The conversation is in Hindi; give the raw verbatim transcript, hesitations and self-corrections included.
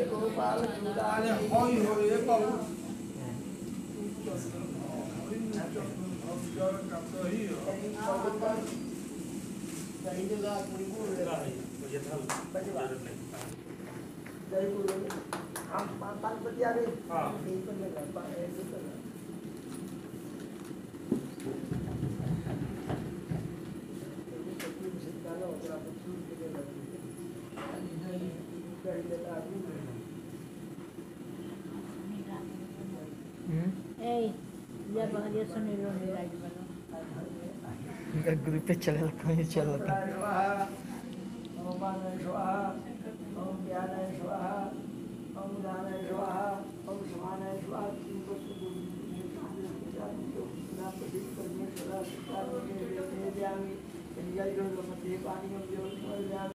गोपाल आने होई हो ये बाबू सही जगह कोई बोल रहा है ये था जरूरत नहीं सही बोल रहे हम पाँच पाँच बजे आ गए हाँ यही पर लगा पाँच ऐसे कर ग्रुप पे चल कहीं चल रहा ओम मानय स्वाहा ओम ज्ञानाय स्वाहा ओम दानाय स्वाहा ओम समानाय स्वाहा तीन वस्तु को नाम प्रदीप करने सदा सदा में देव देव जामी इंजल जो मध्य पानी में जो